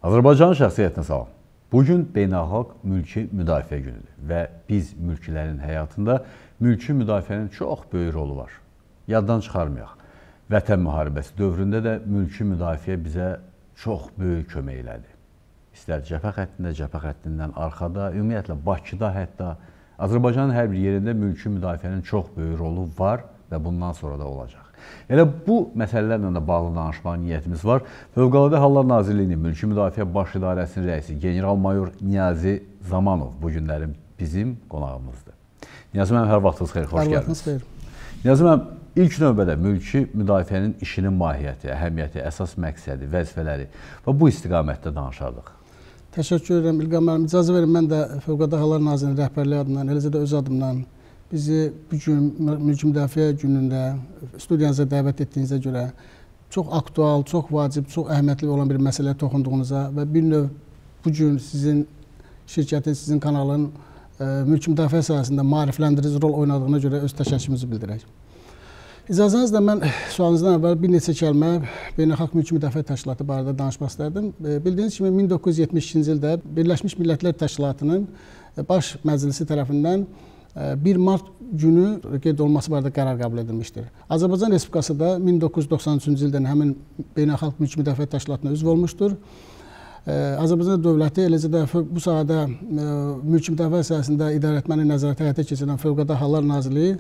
Azərbaycan şəxsiyyətinə salam. Bugün beynəlxalq mülki müdafiə günüdür və biz mülkilərin həyatında mülki müdafiənin çox böyük rolu var. Yaddan çıxarmayaq. Vətən müharibəsi dövründə də mülki müdafiə bizə çox böyük kömək elədi. İstər cəbhə xəttində, cəbhə xəttindən arxada, ümumiyyətlə Bakıda hətta Azərbaycanın hər bir yerində mülki müdafiənin çox böyük rolu var və bundan sonra da olacaq. Elə bu məsələlərlə də bağlı danışmaq niyyətimiz var. Fövqəladə Hallar Nazirliyinin Mülki Müdafiə Baş İdarəsinin rəisi General-Mayor Niyazi Zamanov bu günlərim bizim qonağımızdır. Niyazi mənim, hər vaxtınız xeyir, xoş gəldiniz. Niyazi mənim, ilk növbədə mülki müdafiənin işinin mahiyyəti, əhəmiyyəti, əsas məqsədi, vəzifələri və bu istiqamətdə danışardıq. Təşəkkür edirəm İlqar müəllim. İcazə verin, mən də Fövqəladə Hallar Nazirliyinin rəhbərliyi adından, eləcə də öz adımdan bizi bugün mülki müdafiə günündə studiyanıza dəvət etdiyinizə görə çox aktual, çox vacib, çox əhəmiyyətli olan bir məsələyə toxunduğunuza və bir növ bugün sizin şirkətin, sizin kanalın mülki müdafiə sahəsində maarifləndirici rol oynadığına görə öz təşəkkürümüzü bildirək. İcazənizlə mən sualınızdan əvvəl bir neçə kəlmə Beynəlxalq Mülki Müdafiə Təşkilatı barədə danışmaq istərdim. Bildiyiniz kimi 1972-ci ildə Birləşmiş Millətlər Təşkilatının Baş Məclisi tərəfindən 1 mart günü qeyd olunması barədə qərar qəbul edilmişdir. Azərbaycan Respublikası da 1993-cü ildən həmin Beynəlxalq Mülki Müdafiə Təşkilatına üzv olmuşdur. Azərbaycan dövləti, eləcə də bu sahədə mülki müdafiə sahəsində idarəetməni nəzarəti həyata keçirən Fövqəladə Hallar Nazirliyi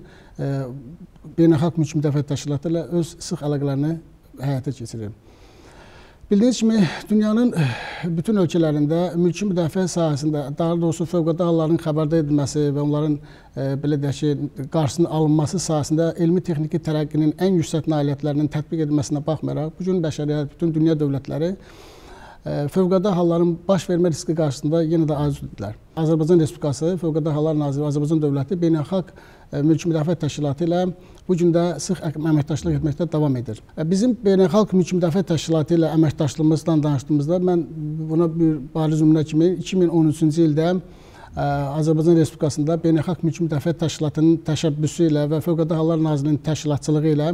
Beynəlxalq Mülki Müdafiə Təşkilatı ilə öz sıx əlaqələrini həyata keçirir. Bildiyiniz kimi, dünyanın bütün ölkələrində mülki müdafiə sahəsində, daha doğrusu fövqəladə halların xəbərdar edilməsi və onların belə deyək ki, qarşısının alınması sahəsində elmi-texniki tərəqqinin ən yüksək nailiyyətlərinin tətbiq edilməsinə baxmayaraq, bugün bəşəriyyət, bütün dünya dövlətləri fövqəladə halların baş vermə riski qarşısında yenə də acizdirlər. Azərbaycan Respublikası, Fövqəladə Hallar Nazirliyi, Azərbaycan dövləti Beynəlxalq Mülki Müdafiə Təşkilatı ilə bu gün də sıx əməkdaşlıq etməkdə davam edir. Bizim Beynəlxalq Mülki Müdafiə Təşkilatı ilə əməkdaşlığımızdan danışdığımızda mən buna bir bariz nümunə kimi 2013-cü ildə Azərbaycan Respublikasında Beynəlxalq Mülki Müdafiə Təşkilatının təşəbbüsü ilə və Fövqəladə Hallar Nazirliyinin təşkilatçılığı ilə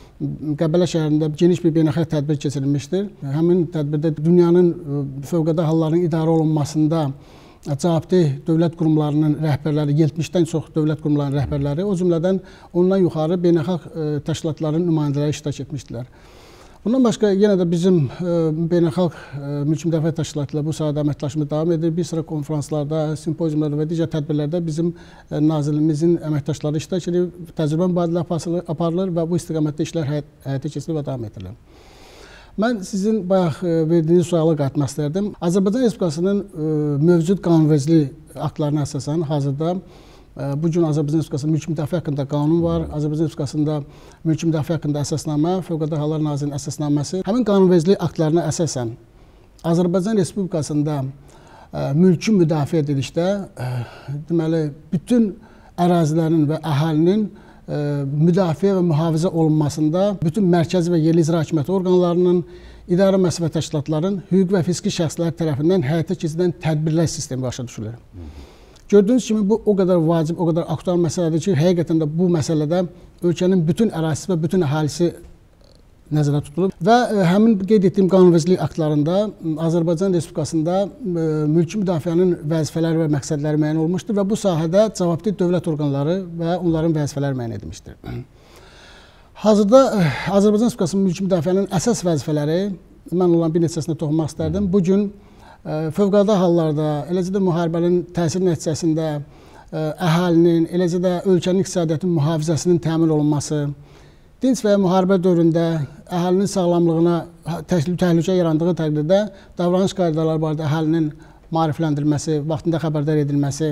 Qəbələ şəhərində geniş bir beynəlxalq tədbir keçirilmişdir. Həmin tədbirdə dünyanın fövqəladə halların idarə olunmasında cavabdeh dövlət qurumlarının rəhbərləri, 70-dən çox dövlət qurumlarının rəhbərləri, o cümlədən ondan yuxarı beynəlxalq təşkilatların nümayəndələri iştirak etmişdilər. Bundan başqa yenə də bizim Beynəlxalq Mülki Müdafiə Təşkilatı ilə bu sahədə əməkdaşlığımız davam edir. Bir sıra konferanslarda, simpoziumlarda və digər tədbirlərdə bizim nazirliyimizin əməkdaşları iştirak edir, təcrübə mübadilə aparılır və bu istiqamətdə işlər həyata keçirilir və davam edilir. Mən sizin bayaq verdiyiniz suala qayıtmaq istərdim. Azərbaycan Respublikasının mövcud qanunvericilik aktlarına əsasən hazırda bugün Azərbaycan Respublikasının mülki müdafiə haqqında qanun var. Azərbaycan Respublikasında mülki müdafiə haqqında əsasnamə, Fövqəladə Hallar Nazirliyinin əsasnaməsi. Həmin qanunvericilik aktlarına əsasən Azərbaycan Respublikasında mülki müdafiə dedikdə deməli bütün ərazilərin və əhalinin müdafiə və mühafizə olunmasında bütün mərkəzi və yerli icra hakimiyyəti orqanlarının, idarə müəssisə və təşkilatların hüquqi və fiziki şəxslər tərəfindən həyata keçirilən tədbirlər sistemi başa düşülür. Gördüyünüz kimi bu o qədər vacib, o qədər aktual məsələdir ki, həqiqətən də bu məsələdə ölkənin bütün ərazisi və bütün əhalisi nəzərdə tutulub. Və həmin qeyd etdiyim qanunvericilik aktlarında Azərbaycan Respublikasında mülki müdafiənin vəzifələri və məqsədləri müəyyən olmuşdur və bu sahədə cavabdeh dövlət orqanları və onların vəzifələri müəyyən edilmişdir. Hazırda Azərbaycan Respublikasının mülki müdafiənin əsas vəzifələri, mən olan bir neçəsinə toxunmaq istərdim. Bugün fövqəladə hallarda, eləcə də müharibənin təsir nəticəsində əhalinin, eləcə də ölkənin iqtisadiyyatının mühafizəsinin təmin olunması, dinc və ya müharibə dövründə əhalinin sağlamlığına təhlükə yarandığı təqdirdə davranış qaydaları barədə əhalinin maarifləndirilməsi, vaxtında xəbərdar edilməsi,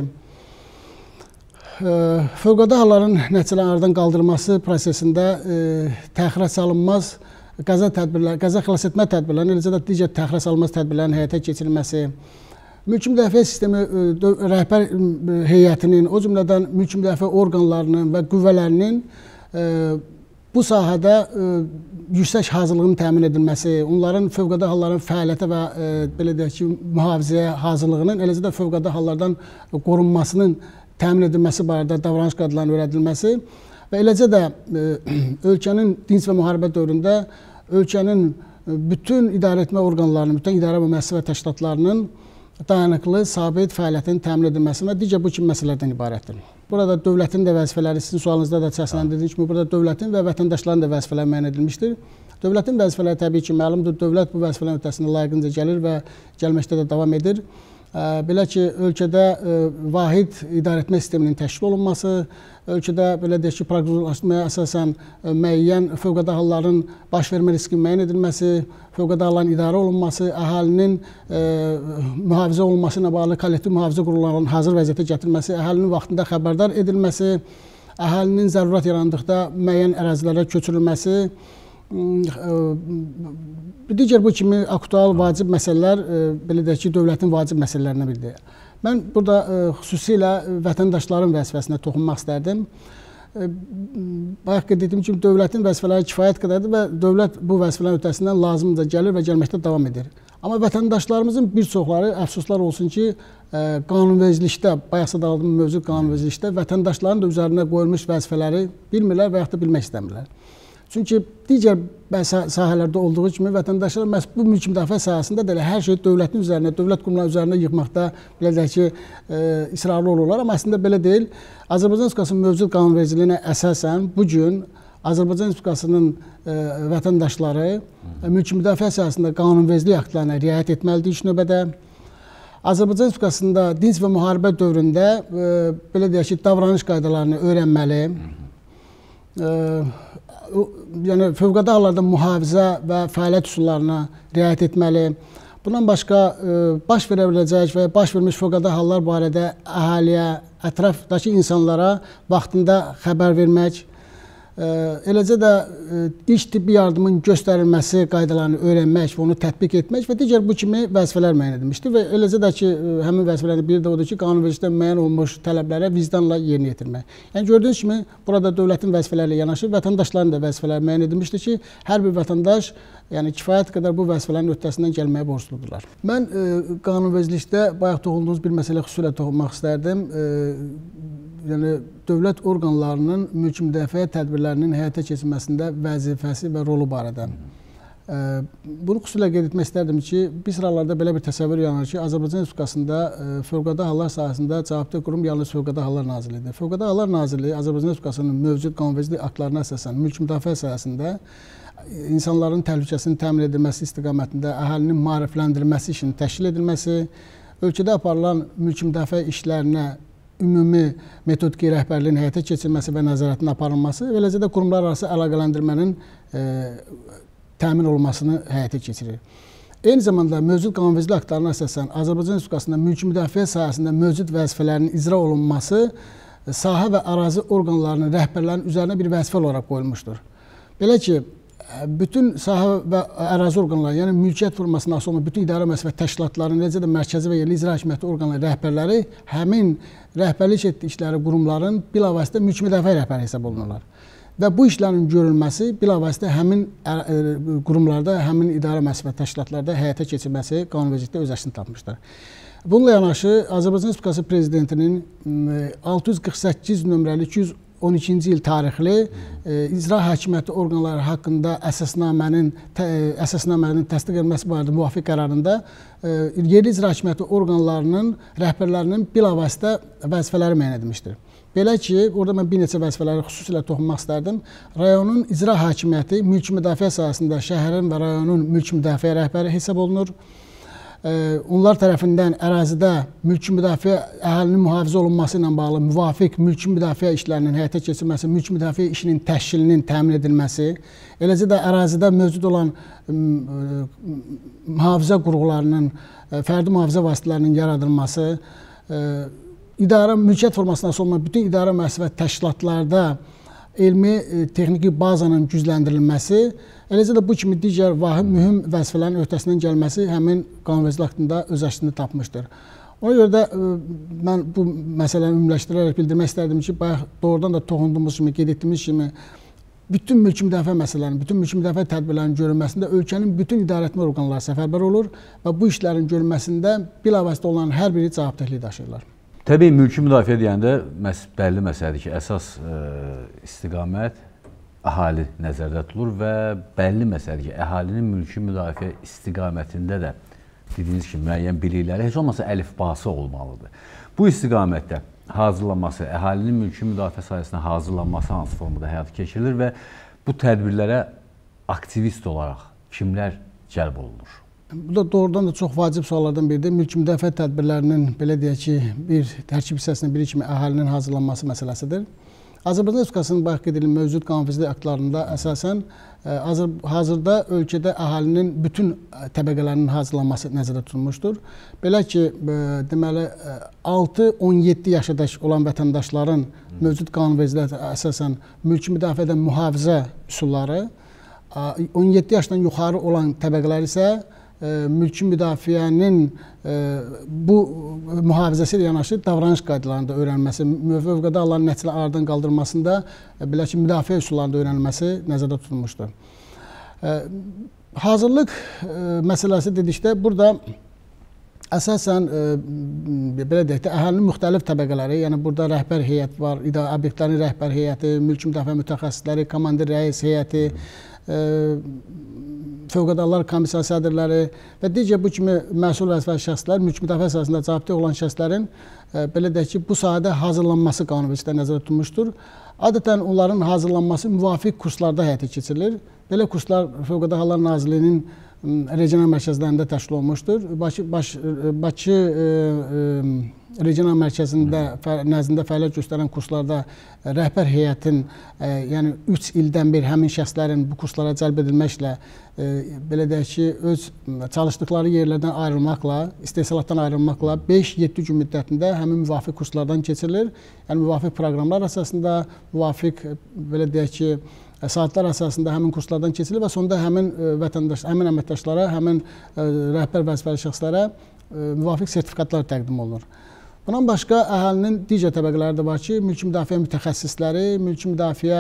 fövqəladə halların nəticələrin aradan qaldırılması prosesində təxirə salınmaz qəza xilasetmə tədbirlərinin, eləcə də digər təxirə salınmaz tədbirlərin həyata keçirilməsi, mülki müdafiə sistemi rəhbər heyətinin, o cümlədən mülki müdafiə orqanlarının və qüvvələrinin bu sahədə yüksək hazırlığının təmin edilməsi, onların fövqəladə halların fəaliyyətə və belə deyək ki, mühafizəyə hazırlığının, eləcə də fövqəladə hallardan qorunmasının təmin edilməsi barədə davranış qaydalarının öyrədilməsi və eləcə də ölkənin dinc və müharibə dövründə ölkənin bütün idarəetmə orqanlarının, bütün idarə və müəssisə və təşkilatlarının dayanıqlı, sabit fəaliyyətin təmin edilməsi və digər bu kimi məsələlərdən ibarətdir. Burada dövlətin də vəzifələri, sizin sualınızda da səsləndirdiyiniz kimi, burada dövlətin və vətəndaşların da vəzifələri müəyyən edilmişdir. Dövlətin vəzifələri təbii ki, məlumdur, dövlət bu vəzifələrin öhdəsində layiqincə gəlir və gəlməkdə də davam edir. Belə ki, ölkədə vahid idarəetmə sisteminin təşkil olunması, ölkədə belə deyək ki, proqnozlaşdırmaya əsasən müəyyən fövqəladə halların baş vermə riski müəyyən edilməsi, fövqəladə halların idarə olunması, əhalinin mühafizə olunması ilə bağlı kollektiv mühafizə qurumlarının hazır vəziyyətə gətirilməsi, əhalinin vaxtında xəbərdar edilməsi, əhalinin zərurət yarandıqda müəyyən ərazilərə köçürülməsi, digər bu kimi aktual, vacib məsələlər, belə deyək ki, dövlətin vacib məsələlərinə biridir. Mən burada xüsusilə vətəndaşların vəzifəsinə toxunmaq istərdim. Bayaq qeyd etdiyim kimi, dövlətin vəzifələri kifayət qədərdir və dövlət bu vəzifələrin öhdəsindən lazımca gəlir və gəlməkdə davam edir. Amma vətəndaşlarımızın bir çoxları, əfsuslar olsun ki, qanunvericilikdə, bayaq sadaladığım mövcud qanunvericilikdə vətəndaşların da üzərinə qoyulmuş vəzifələri bilmirlər və yaxud da bilmək istəmirlər. Çünki digər sahələrdə olduğu kimi vətəndaşlar məhz bu mülki müdafiə sahəsində də hər şey dövlətin üzərinə, dövlət qurumları üzərinə yıxmaqda belə deyək ki, israrlı olurlar. Amma əslində belə deyil. Azərbaycan Respublikasının mövcud qanunvericiliyinə əsasən bu gün Azərbaycan Respublikasının vətəndaşları mülki müdafiə sahəsində qanunvericilik aktlarına riayət etməlidir ilk növbədə. Azərbaycan Respublikasında dinc və müharibə dövründə belə deyək ki, davranış qaydalarını öyrənməli. Yəni fövqəladə hallarda mühafizə və fəaliyyət üsullarına riayət etməli. Bundan başqa baş verə biləcək və baş vermiş fövqəladə hallar barədə əhaliyə, ətrafdakı insanlara vaxtında xəbər vermək, eləcə də ilk tibbi yardımın göstərilməsi qaydalarını öyrənmək və onu tətbiq etmək və digər bu kimi vəzifələr müəyyən edilmişdir. Və eləcə də ki, həmin vəzifələrdən biri də odur ki, qanunvericilikdə müəyyən olunmuş tələblərə vicdanla yerinə yetirmək. Yəni gördüyünüz kimi, burada dövlətin vəzifələri ilə yanaşı, vətəndaşların da vəzifələri müəyyən edilmişdir ki, hər bir vətəndaş kifayət qədər bu vəzifələrin öhdəsindən gəlməyə borcludurlar. Mən qanunvericilikdə bayaq toxunduğunuz bir məsələ xüsusilə toxunmaq istərdim. Yəni dövlət orqanlarının mülki müdafiə tədbirlərinin həyata keçirilməsində vəzifəsi və rolu barədə. Bunu xüsusilə qeyd etmək istərdim ki, bir sıralarda belə bir təsəvvür yaranır ki, Azərbaycan Respublikasında fövqəladə hallar sahəsində cavabdeh qurum yalnız Fövqəladə Hallar Nazirliyidir. Fövqəladə Hallar Nazirliyi Azərbaycan Respublikasının mövcud qanunvericilik aktlarına əsasən mülki müdafiə sahəsində insanların təhlükəsinin təmin edilməsi istiqamətində əhalinin maarifləndirilməsi işinin təşkil edilməsi, ölkədə aparılan mülki müdafiə işlərinə ümumi metodiki rəhbərliyin həyata keçirilməsi və nəzarətin aparılması, eləcə də qurumlar arası əlaqələndirmənin təmin olunmasını həyata keçirir. Eyni zamanda mövcud qanunvericilik aktlarına əsasən Azərbaycan Respublikasında mülki müdafiə sahəsində mövcud vəzifələrin icra olunması sahə və ərazi orqanlarının rəhbərlərinin üzərinə bir vəzifə olaraq qoyulmuşdur. Belə ki, bütün sahə və ərazi orqanları, yəni mülkiyyət formasında asılı olan bütün idarə müəssisə və təşkilatların, eləcə də mərkəzi və yerli icra hakimiyyəti orqanları rəhbərləri həmin rəhbərlik etdikləri qurumların bilavasitə mülki müdafiə rəhbəri hesab olunurlar. Və bu işlərin görülməsi bilavasitə həmin qurumlarda, həmin idarə müəssisə və təşkilatlarda həyata keçirilməsi qanunvericilikdə öz əksini tapmışdır. Bununla yanaşı, Azərbaycan Respublikası Prezidentinin 648 nömrəli 212-ci il tarixli icra hakimiyyəti orqanları haqqında əsasnamənin təsdiq edilməsi barədə müvafiq qərarında yerli icra hakimiyyəti orqanlarının rəhbərlərinin bilavasitə vəzifələri müəyyən edilmişdir. Belə ki, orada mən bir neçə vəzifələri xüsusilə toxunmaq istərdim. Rayonun icra hakimiyyəti mülki müdafiə sahəsində şəhərin və rayonun mülki müdafiə rəhbəri hesab olunur. Onlar tərəfindən ərazidə mülki müdafiə, əhalinin mühafizə olunması ilə bağlı müvafiq mülki müdafiə işlərinin həyata keçirilməsi, mülki müdafiə işinin təşkilinin təmin edilməsi, eləcə də ərazidə mövcud olan mühafizə qurğularının, fərdi mühafizə vasitələrinin yaradılması, idarə mülkiyyət formasına asılı olan bütün idarə müəssisə və təşkilatlarda elmi texniki bazanın gücləndirilməsi, eləcə də bu kimi digər vahim mühüm vəzifələrin öhdəsindən gəlməsi həmin qanunvericilik aktında öz əksini tapmışdır. Ona görə də mən bu məsələni ümumiləşdirərək bildirmək istərdim ki, bayaq doğrudan da toxunduğumuz kimi, qeyd etdiyimiz kimi bütün mülki müdafiə məsələlərinin, bütün mülki müdafiə tədbirlərinin görülməsində ölkənin bütün idarəetmə orqanları səfərbər olur və bu işlərin görülməsində bilavasitə olan hər biri cavabdehlik daşıyırlar. Təbii mülki müdafiə deyəndə bəlli məsələdir ki, əsas istiqamət əhali nəzərdə tutulur və bəlli məsələdir ki, əhalinin mülki müdafiə istiqamətində də dediyiniz kimi müəyyən bilikləri, heç olmasa əlifbası olmalıdır. Bu istiqamətdə hazırlanması, əhalinin mülki müdafiə sahəsinə hazırlanması hansı formada həyata keçirilir və bu tədbirlərə aktivist olaraq kimlər cəlb olunur? Bu da doğrudan da çox vacib suallardan biridir. Mülki müdafiə tədbirlərinin, belə deyək ki, bir tərkib hissəsinin biri kimi əhalinin hazırlanması məsələsidir. Azərbaycan Respublikasının bayaq qeyd edilmiş mövcud qanunvericilik aktlarında əsasən hazırda ölkədə əhalinin bütün təbəqələrinin hazırlanması nəzərdə tutulmuşdur. Belə ki, deməli 6-17 yaşadək olan vətəndaşların mövcud qanunvericiliyə əsasən mülki müdafiədən mühafizə üsulları, 17 yaşdan yuxarı olan təbəqələr isə mülki müdafiənin bu mühafizəsi ilə yanaşı davranış qaydalarında öyrənilməsi, fövqəladə halların nəticələri aradan qaldırılmasında belə ki, müdafiə üsullarında öyrənilməsi nəzərdə tutulmuşdur. Hazırlıq məsələsi dedikdə burada əsasən belə deyək də əhalinin müxtəlif təbəqələri, yəni burada rəhbər heyət var, obyektlərin rəhbər heyəti, mülki müdafiə mütəxəssisləri, komandir rəis heyəti, fövqəladə hallar komissiya sədrləri və digər bu kimi məsul vəzifəli şəxslər, mülki müdafiə sahəsində cavabdeh olan şəxslərin belə deyək ki, bu sahədə hazırlanması qanunvericilikdə nəzərdə tutulmuşdur. Adətən onların hazırlanması müvafiq kurslarda həyata keçirilir. Belə kurslar Fövqəladə Hallar Nazirliyinin regional mərkəzlərində təşkil olunmuşdur. Bakı regional mərkəzində nəzdində fəaliyyət göstərən kurslarda rəhbər heyətin, yəni 3 ildən bir həmin şəxslərin bu kurslara cəlb edilməklə, belə deyək ki, öz çalışdıqları yerlərdən ayrılmaqla, istehsalatdan ayrılmaqla 5-7 gün müddətində həmin müvafiq kurslardan keçirilir. Yəni müvafiq proqramlar əsasında, müvafiq, belə deyək ki, saatlar əsasında həmin kurslardan keçirilir və sonunda həmin həmin əməkdaşlara, həmin rəhbər vəzifəli şəxslərə müvafiq sertifikatlar təqdim olunur. Bundan başqa əhalinin digər təbəqələri də var ki, mülki müdafiə mütəxəssisləri, mülki müdafiə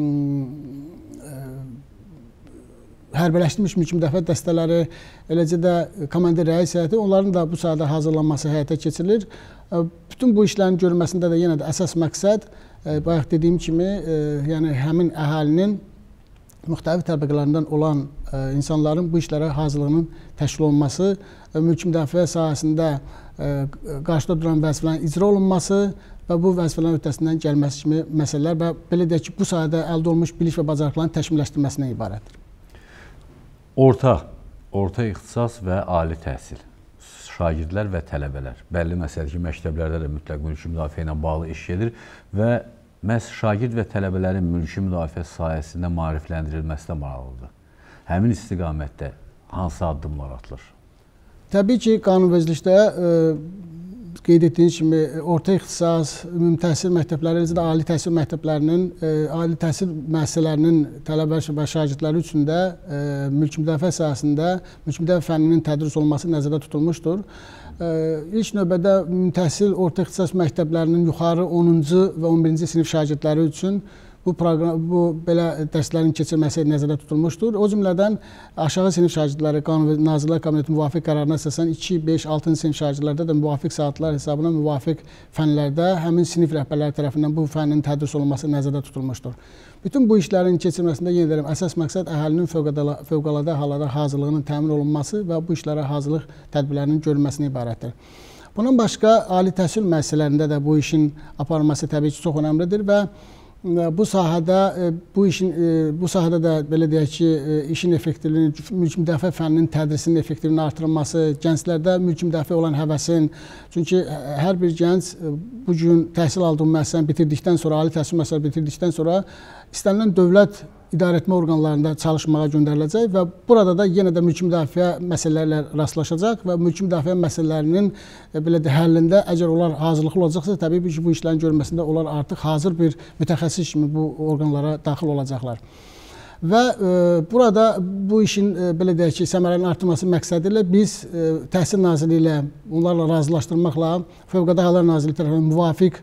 hərbiləşdirilmiş mülki müdafiə dəstələri, eləcə də komandir rəis heyəti, onların da bu sahədə hazırlanması həyata keçirilir. Bütün bu işlərin görülməsində də yenə də əsas məqsəd bayaq dediyim kimi, yəni həmin əhalinin müxtəlif təbəqələrindən olan insanların bu işlərə hazırlığının təşkil olunması, mülki müdafiə sahəsində qarşıda duran vəzifələrin icra olunması və bu vəzifələrin öhdəsindən gəlməsi kimi məsələlər və belə deyək ki, bu sahədə əldə olunmuş bilik və bacarıqların təkmilləşdirməsindən ibarətdir. Orta ixtisas və ali təhsil, şagirdlər və tələbələr. Bəlli məsələdir ki, məktəblərdə də mütləq mülki müdafiə ilə bağlı iş gedir və məhz şagird və tələbələrin mülki müdafiə sahəsində maarifləndirilməsi də maraqlıdır. Həmin istiqamətdə hansı addımlar atılır? Təbii ki, qanunvericilikdə qeyd etdiyiniz kimi orta ixtisas, ümumi təhsil məktəbləri, eləcə də ali təhsil məktəblərinin, ali təhsil müəssisələrinin tələbə və şagirdləri üçün də mülki müdafiə sahəsində mülki müdafiə fənninin tədris olunması nəzərdə tutulmuşdur. İlk növbədə ümumi təhsil orta ixtisas məktəblərinin yuxarı 10-cu və 11-ci sinif şagirdləri üçün bu belə dərslərin keçirilməsi nəzərdə tutulmuşdur. O cümlədən aşağı sinif şagirdləri Nazirlər Kabineti müvafiq qərarına əsasən 2, 5, 6-cı sinif şagirdlərdə də müvafiq saatlar hesabına müvafiq fənlərdə həmin sinif rəhbərləri tərəfindən bu fənnin tədris olunması nəzərdə tutulmuşdur. Bütün bu işlərin keçirilməsində yenə deyirəm, əsas məqsəd əhalinin fövqəladə hallara hazırlığının təmin olunması və bu işlərə hazırlıq tədbirlərinin görülməsindən ibarətdir. Bundan başqa ali təhsil müəssisələrində də bu işin aparılması təbii ki, çox önəmlidir və bu sahədə də belə deyək ki, işin effektivliyini, mülki müdafiə fənninin tədrisinin effektivliyini artırılması, gənclərdə mülki müdafiə olan həvəsin, çünki hər bir gənc bu gün təhsil aldığı müəssisəni bitirdikdən sonra, ali təhsil müəssisəni bitirdikdən sonra istənilən dövlət idarəetmə orqanlarında çalışmağa göndəriləcək və burada da yenə də mülki müdafiə məsələlərlə rastlaşacaq və mülki müdafiə məsələlərinin belə də həllində əgər onlar hazırlıqlı olacaqsa, təbii ki, bu işlərin görülməsində onlar artıq hazır bir mütəxəssis kimi bu orqanlara daxil olacaqlar. Və burada bu işin belə deyək ki, səmərənin artırılması məqsədi ilə biz Təhsil Nazirliyi ilə onlarla razılaşdırmaqla Fövqəladə Hallar Nazirliyi tərəfindən müvafiq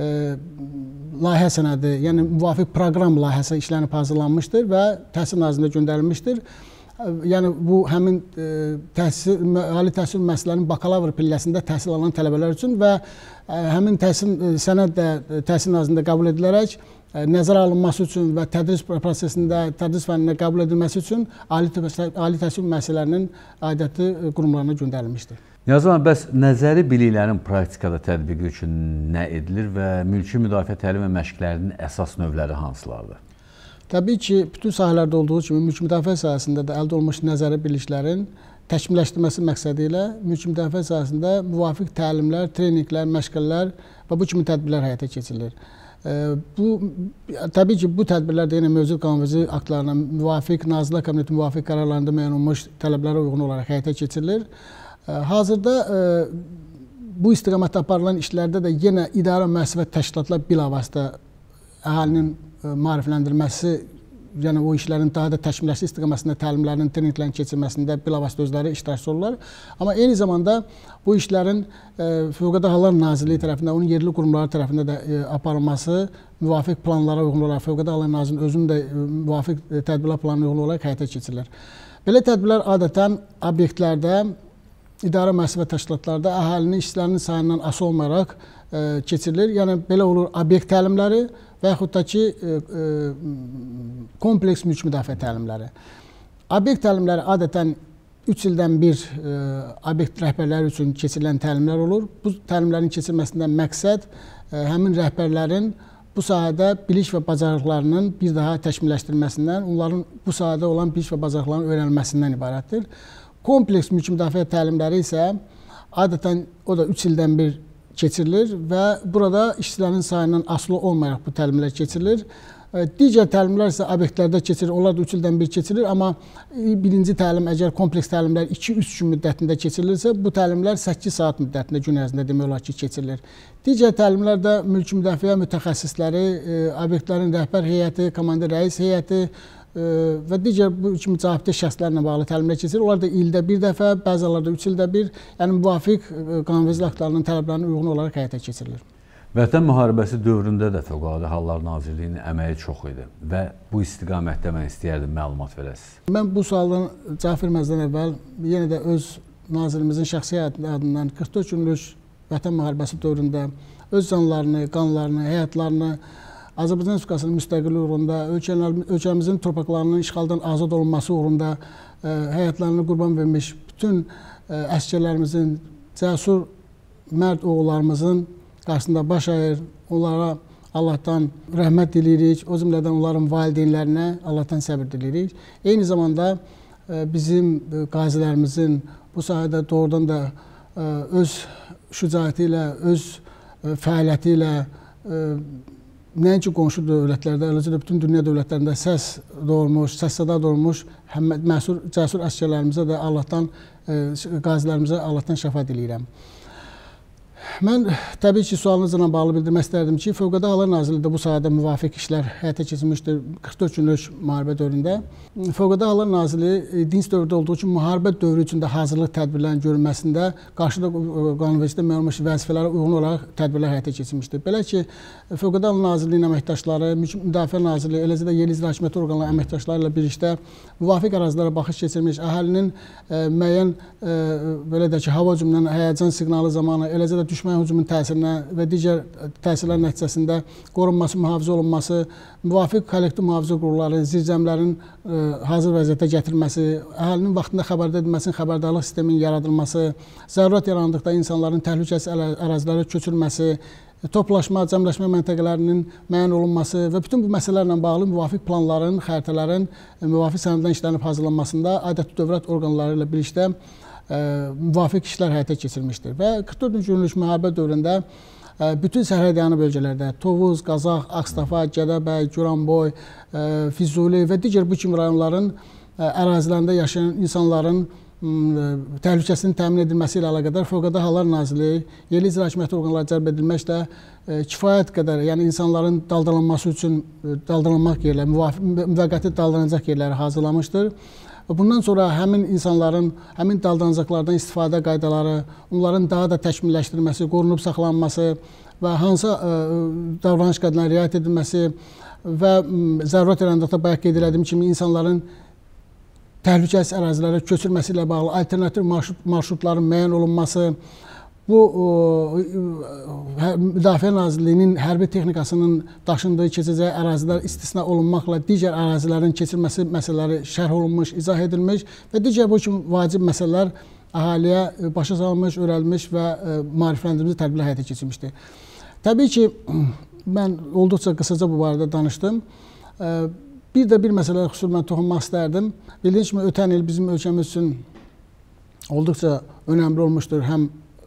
layihə sənədi, yəni müvafiq proqram layihəsi işlənib hazırlanmışdır və Təhsil Nazirliyinə göndərilmişdir. yəni bu həmin ali təhsil müəssisələrinin bakalavr pilləsində təhsil alan tələbələr üçün və həmin sənəd də Təhsil Nazirliyində qəbul edilərək nəzərə alınması üçün və tədris prosesində, tədris fənninə qəbul edilməsi üçün ali təhsil müəssisələrinin aidiyyatı qurumlarına göndərilmişdir. Yazılan, bəs nəzəri biliklərin praktikada tətbiqi üçün nə edilir və mülki müdafiə təlim və məşqlərinin əsas növləri hansılardır? Təbii ki, bütün sahələrdə olduğu kimi mülki müdafiə sahəsində də əldə olunmuş nəzəri biliklərin təkmilləşdirilməsi məqsədi ilə mülki müdafiə sahəsində müvafiq təlimlər, treninqlər, məşqlər və bu kimi tədbirlər həyata keçirilir. Təbii ki, bu tədbirlər də yenə mövcud qanunverici aktlarına müvafiq, Nazirlər Kabineti müvafiq qərarlarında müəyyən olunmuş tələblərə uyğun olaraq həyata keçirilir. Hazırda bu istiqamətdə aparılan işlərdə də yenə idarə müəssisə və təşkilatlar bilavasitə əhalinin maarifləndirilməsi, yəni o işlərin daha da təkmilləşmə istiqamətində təlimlərin, treninqlərin keçirilməsində bilavasitə özləri iştirakçı olurlar. Amma eyni zamanda bu işlərin Fövqəladə Hallar Nazirliyi tərəfindən, onun yerli qurumları tərəfindən də aparılması müvafiq planlara uyğun olaraq, Fövqəladə Hallar Nazirliyinin özünün də müvafiq tədbirlər planına uyğun olaraq həyata keçirilir. Belə tədbirlər adətən obyektlərdə, idarə müəssisə və təşkilatlarda əhalinin işçilərinin sayından asılı olmayaraq keçirilir. Yəni belə olur obyekt təlimləri və yaxud da ki kompleks mülki müdafiə təlimləri. Obyekt təlimləri adətən 3 ildən bir obyekt rəhbərləri üçün keçirilən təlimlər olur. Bu təlimlərin keçirilməsində məqsəd həmin rəhbərlərin bu sahədə bilik və bacarıqlarının bir daha təkmilləşdirilməsindən, onların bu sahədə olan bilik və bacarıqlarının öyrənilməsindən ibarətdir. Kompleks mülki müdafiə təlimləri isə adətən o da 3 ildən bir keçirilir və burada işçilərin sayından asılı olmayaraq bu təlimlər keçirilir. Digər təlimlər isə obyektlərdə keçirilir, onlar da 3 ildən bir keçirilir, amma birinci təlim əgər kompleks təlimlər 2-3 gün müddətində keçirilirsə, bu təlimlər 8 saat müddətində gün ərzində demək olar ki, keçirilir. Digər təlimlər də mülki müdafiə mütəxəssisləri, obyektlərin rəhbər heyəti, komandir rəis heyəti və digər bu kimi cavabdeh şəxslərlə bağlı təlimlər keçirilir. Onlar da ildə bir dəfə, bəzilərdə 3 ildə bir, yəni müvafiq qanunverici aktlarının tələblərinə uyğun olaraq həyata keçirilir. Vətən müharibəsi dövründə də Fövqəladə Hallar Nazirliyinin əməyi çox idi və bu istiqamətdə mən istəyərdim məlumat verəsiniz. Mən bu sualdan cavab verməzdən əvvəl yenə də öz nazirimizin şəxsi adından 44 günlük Vətən müharibəsi dövründə öz canlarını, qanlarını, həyatlarını Azərbaycan Respublikasının müstəqilliyi uğrunda, ölkəmizin torpaqlarının işğaldan azad olunması uğrunda həyatlarını qurban vermiş bütün əsgərlərimizin, cəsur mərd oğullarımızın qarşısında baş əyir, onlara Allahdan rəhmət diləyirik, o cümlədən onların valideynlərinə Allahdan səbir diləyirik. Eyni zamanda bizim qazilərimizin bu sahədə doğrudan da öz şücaəti ilə, öz fəaliyyəti ilə nəinki qonşu dövlətlərdə, eləcə də bütün dünya dövlətlərində səs doğurmuş, səs-səda doğurmuş cəsur əsgərlərimizə də Allahdan, qazilərimizə Allahdan şəfa diləyirəm. Mən təbii ki, sualınızla bağlı bildirmək istərdim ki, Fövqəladə Hallar Nazirliyi də bu sahədə müvafiq işlər həyata keçirmişdir 44 günlük müharibə dövründə. Fövqəladə Hallar Nazirliyi dinc dövrdə olduğu üçün müharibə dövrü üçün də hazırlıq tədbirlərinin görülməsində qarşıda qanunvericilikdə müəyyən olmuş vəzifələrə uyğun olaraq tədbirlər həyata keçirmişdir. Belə ki, Fövqəladə Hallar Nazirliyinin əməkdaşları, Müdafiə Nazirliyi, eləcə də yerli icra hakimiyyəti orqanları əməkdaşları ilə birlikdə müvafiq ərazilərə baxış keçirmiş, əhalinin müəyyən belə də ki, hava hücumundan həyəcan siqnalı zamanı, eləcə də düşmən hücumunun təsirinə və digər təsirlər nəticəsində qorunması, mühafizə olunması, müvafiq kollektiv mühafizə qurumları, zirzəmilərin hazır vəziyyətə gətirilməsi, əhalinin vaxtında xəbərdar edilməsinin xəbərdarlıq sisteminin yaradılması, zərurət yarandıqda insanların təhlükəsiz ərazilərə köçürülməsi, toplaşma, cəmləşmə məntəqələrinin müəyyən olunması və bütün bu məsələlərlə bağlı müvafiq planların, xəritələrin müvafiq sənədlərin işlənib hazırlanmasında aidiyyatı dövlət orqanları ilə birlikdə müvafiq işlər həyata keçirilmişdir. Və 44 günlük müharibə dövründə bütün sərhədyanı bölgələrdə Tovuz, Qazax, Ağstafa, Gədəbəy, Goranboy, Füzuli və digər bu kimi rayonların ərazilərində yaşayan insanların təhlükəsinin təmin edilməsi ilə əlaqədar Fövqəladə Hallar Nazirliyi yerli icra hakimiyyəti orqanları cəlb edilməklə kifayət qədər, yəni insanların daldalanması üçün daldalanmaq yerləri, müvəqqəti daldalanacaq yerləri hazırlamışdır. Bundan sonra həmin insanların, həmin daldalanacaqlardan istifadə qaydaları, onların daha da təkmilləşdirilməsi, qorunub saxlanması və hansı davranış qaydalarına riayət edilməsi və zərurət yarandıqda bayaq qeyd etdiyim kimi insanların təhlükəsiz ərazilərə köçürməsi ilə bağlı alternativ marşrutların müəyyən olunması, bu Müdafiə Nazirliyinin hərbi texnikasının daşındığı keçəcəyi ərazilər istisna olunmaqla digər ərazilərin keçirilməsi məsələləri şərh olunmuş, izah edilmiş və digər bu kimi vacib məsələlər əhaliyə başa salınmış, öyrədilmiş və maarifləndirici tədbirlər həyata keçirilmişdir. Təbii ki, mən olduqca qısaca bu barədə danışdım. Bir məsələyə xüsusən toxunmaq istərdim. Bildiyiniz kimi, ötən il bizim ölkəmiz üçün olduqca önəmli olmuşdur. Həm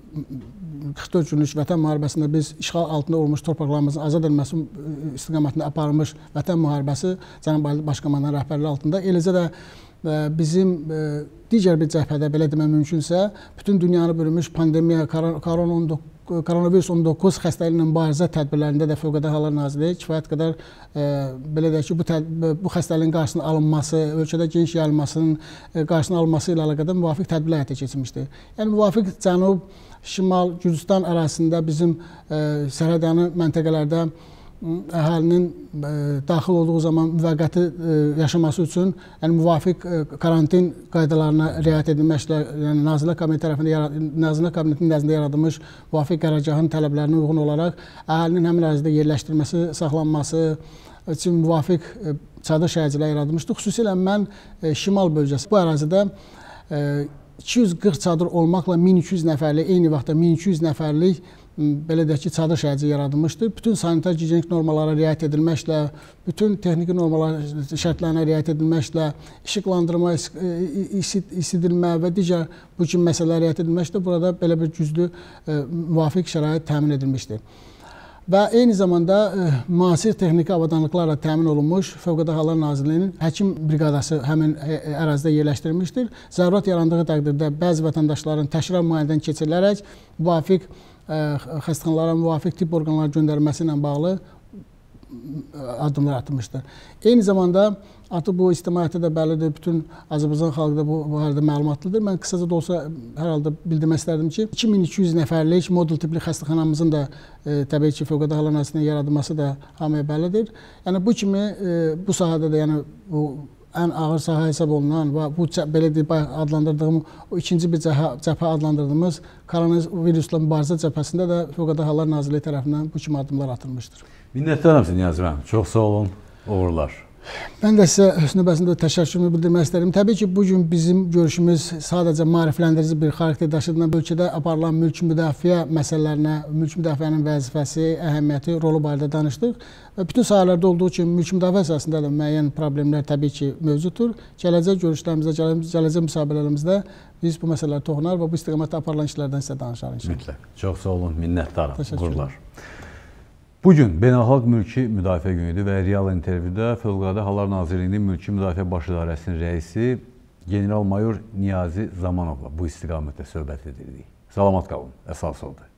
44 günlük Vətən müharibəsində biz işğal altında olmuş torpaqlarımızın azad edilməsi istiqamətində aparılmış Vətən müharibəsi Cənab Ali Baş Komandanın rəhbərliyi altında. Eləcə də bizim digər bir cəbhədə, belə demək mümkünsə, bütün dünyanı bölünmüş pandemiya, koronavirus 19 xəstəliklə mübarizə tədbirlərində də Fövqəladə Hallar Nazirliyi kifayət qədər belə deyək ki, bu xəstəliyin qarşısının alınması, ölkədə geniş yayılmasının qarşısının alınması ilə əlaqədar müvafiq tədbirlər həyata keçirilmişdir. Yəni müvafiq Cənub, Şimal, Gürcüstan ərazisində bizim sərhədyanı məntəqələrdə əhalinin daxil olduğu zaman müvəqqəti yaşaması üçün müvafiq karantin qaydalarına riayət edilməklə, yəni Nazirlər Kabinetinin nəzdində yaradılmış müvafiq qərargahın tələblərinə uyğun olaraq əhalinin həmin ərazidə yerləşdirilməsi, saxlanması üçün müvafiq çadır şəhərciklər yaradılmışdır. Xüsusilə mən Şimal bölgəsi bu ərazidə 240 çadır olmaqla 1200 nəfərlik, eyni vaxtda 1200 nəfərlik belə deyək ki, çadır şəhərciyi yaradılmışdır. Bütün sanitar gigiyenik normalara riayət edilməklə, bütün texniki şərtlərinə riayət edilməklə, işıqlandırma, isidilmə və digər bu kimi məsələlərə riayət edilməklə burada belə bir güclü müvafiq şərait təmin edilmişdir. Və eyni zamanda müasir texniki avadanlıqlarla təmin olunmuş Fövqəladə Hallar Nazirliyinin həkim briqadası həmin ərazidə yerləşdirilmişdir. Zərurət yarandığı təqdirdə bəzi vətəndaşların təkrar müayinədən keçirilərək müvafiq xəstəxanalara, müvafiq tibb orqanlara göndərilməsi ilə bağlı addımlar atılmışdır. Eyni zamanda artıq bu ictimaiyyətdə də bəllidir, bütün Azərbaycan xalqı da bu barədə məlumatlıdır. Mən qısaca da olsa hər halda bildirmək istərdim ki, 2200 nəfərlik modul tipli xəstəxanamızın da təbii ki, Fövqəladə Hallar Nazirliyinin yaradılması da hamıya bəllidir. Yəni bu kimi bu sahədə də yəni bu ən ağır sahə hesab olunan və bu belə deyib adlandırdığım o ikinci bir cəbhə adlandırdığımız koronavirusla mübarizə cəbhəsində də Fövqəladə Hallar Nazirliyi tərəfindən bu kimi addımlar atılmışdır. Minnətdaram sizə Niyazi müəllim. Çox sağ olun. Uğurlar. Mən də sizə hüsnü bəzində təşəkkürümü bildirmək istərdim. Təbii ki, bugün bizim görüşümüz sadəcə maarifləndirici bir xarakter daşıdığından ölkədə aparılan mülki müdafiə məsələlərinə, mülki müdafiənin vəzifəsi, əhəmiyyəti, rolu barədə danışdıq. Və bütün sahələrdə olduğu kimi mülki müdafiə əsasında da müəyyən problemlər təbii ki, mövcuddur. Gələcək görüşlərimizdə, gələcək müsahibələrimizdə biz bu məsələlərə toxunar və bu istiqamətdə aparılan işlərdən sizə danışarıq inşallah. Mütləq. Çox sağ olun, minnətdaram. Uğurlar. Bugün Beynəlxalq Mülki Müdafiə Günüdür və real intervyuda Fövqəladə Hallar Nazirliyinin Mülki Müdafiə Baş İdarəsinin rəisi General-Mayor Niyazi Zamanovla bu istiqamətdə söhbət edirdik. Salamat qalın, əsas oldu.